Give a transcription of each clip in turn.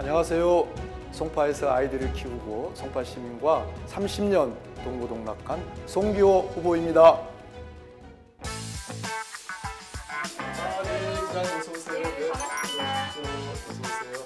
안녕하세요. 송파에서 아이들을 키우고 송파 시민과 30년 동고동락한 송기호 후보입니다. 네, 이장님 어서 오세요. 네, 어서 오세요.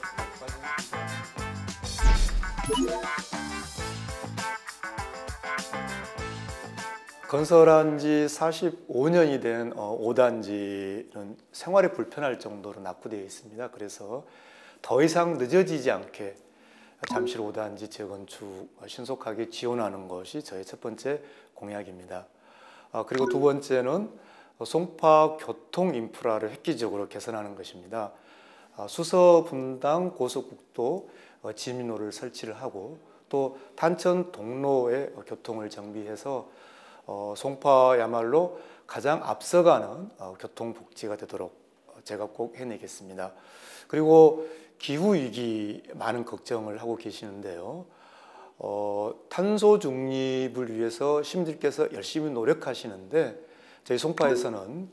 건설한 지 45년이 된 5단지는 생활이 불편할 정도로 낙후되어 있습니다. 그래서 더 이상 늦어지지 않게 잠실 5단지 재건축 신속하게 지원하는 것이 저의 첫 번째 공약입니다. 그리고 두 번째는 송파 교통 인프라를 획기적으로 개선하는 것입니다. 수서 분당 고속국도 지민로를 설치를 하고 또 단천 동로의 교통을 정비해서 송파야말로 가장 앞서가는 교통복지가 되도록 제가 꼭 해내겠습니다. 그리고 기후위기 많은 걱정을 하고 계시는데요. 탄소 중립을 위해서 시민들께서 열심히 노력하시는데 저희 송파에서는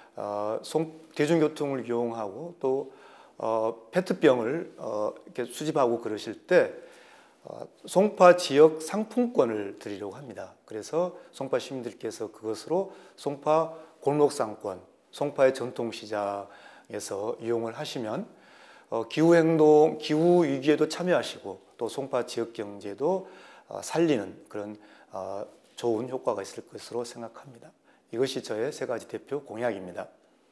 대중교통을 이용하고 또 페트병을 이렇게 수집하고 그러실 때 송파 지역 상품권을 드리려고 합니다. 그래서 송파 시민들께서 그것으로 송파 골목상권, 송파의 전통시장에서 이용을 하시면 기후행동, 기후위기에도 참여하시고 또 송파 지역경제도 살리는 그런 좋은 효과가 있을 것으로 생각합니다. 이것이 저의 세 가지 대표 공약입니다.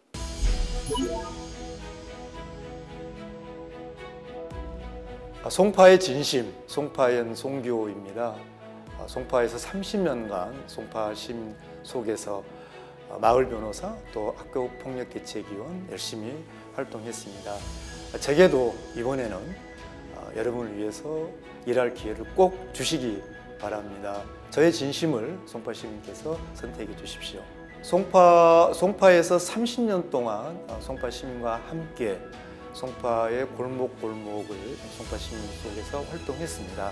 송파의 진심, 송파엔 송기호입니다. 송파에서 30년간 송파 시민 속에서 마을 변호사 또 학교 폭력 대책위원 열심히 활동했습니다. 제게도 이번에는 여러분을 위해서 일할 기회를 꼭 주시기 바랍니다. 저의 진심을 송파 시민께서 선택해 주십시오. 송파에서 30년 동안 송파 시민과 함께 송파의 골목골목을 송파 시민 속에서 활동했습니다.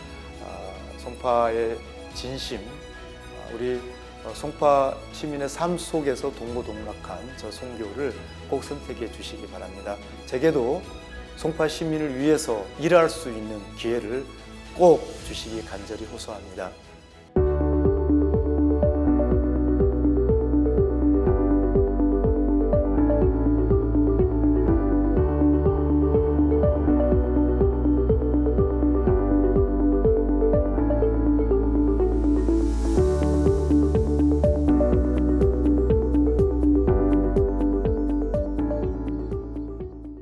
송파의 진심, 우리 송파 시민의 삶 속에서 동고동락한 저 송기호를 꼭 선택해 주시기 바랍니다. 제게도 송파 시민을 위해서 일할 수 있는 기회를 꼭 주시기 간절히 호소합니다.